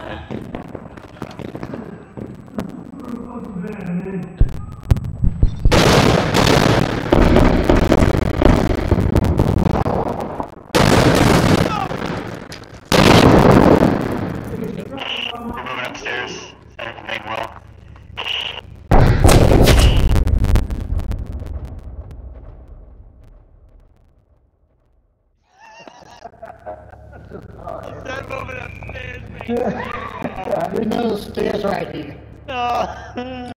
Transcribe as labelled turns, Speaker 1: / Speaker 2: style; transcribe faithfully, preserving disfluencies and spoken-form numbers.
Speaker 1: Upstairs. Everything well? They're moving upstairs, man.
Speaker 2: We know the stairs right here.
Speaker 1: No.